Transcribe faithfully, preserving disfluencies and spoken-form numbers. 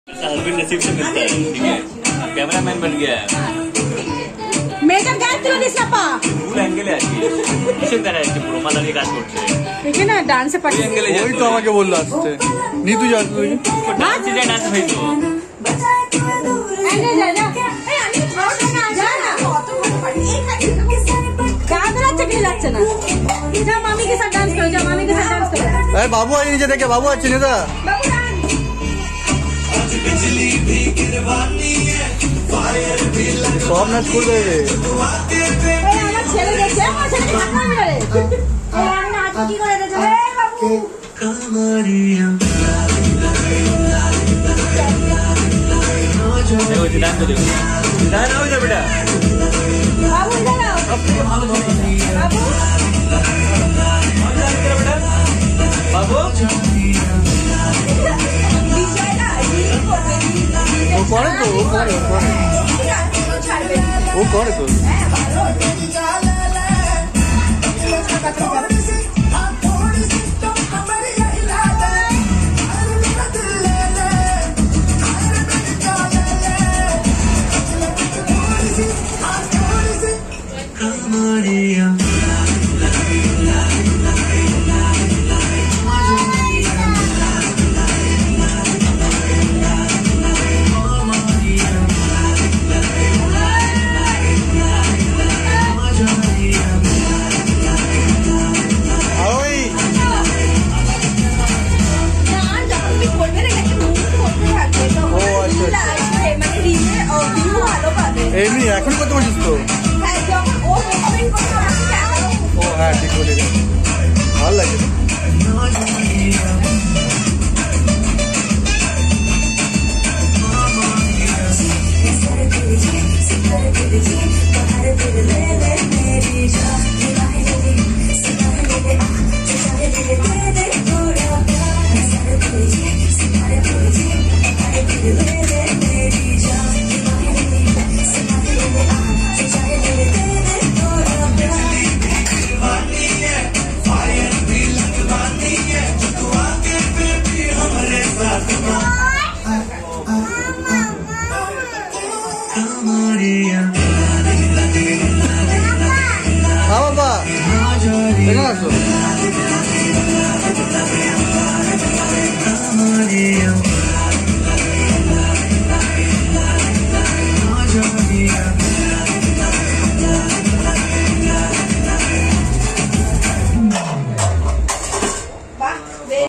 Husband नसीब से मिलता है, ठीक है। कैमरामैन बन गया है। मेकअप জানতেও দিস না পা ফুল অ্যাঙ্গেলে আছে, কিসের দেখা যাচ্ছে পুরো মাথা দিয়ে কাজ করছে, ঠিক আছে না? ডান্সে পারি অ্যাঙ্গেলে ওই তো আমাকে বললো আসতে। নি তুই যাস তুই ডান্স যে ডান্স হইতো এই না যা যা এই আমি খাওয়া না যা না কত ভালো পারি এই খাই কাদরা চকলে যাচ্ছে না যা মামি के साथ डांस करो जा मामी के साथ डांस करो अरे बाबू आई नीचे देखे बाबू अच्छे नहीं था बाबू डांस सब ना स्कूल गए थे আমার ছেলে দেখছে আমার ছেলে ঢাকা মেরে এই আমি নাচ কি করে দেছে এ বাবু কামারিয়া देखो जिदान को देखो जिदान आओ जा बेटा बाबू इधर आओ भालो बाबू बाबू विजय ना ये করবে वो कौन है तो वो कौन है वो कौन है तो এমনি এখন কত বলছিস তো ও হ্যাঁ ঠিক বলে ভালো লাগে It's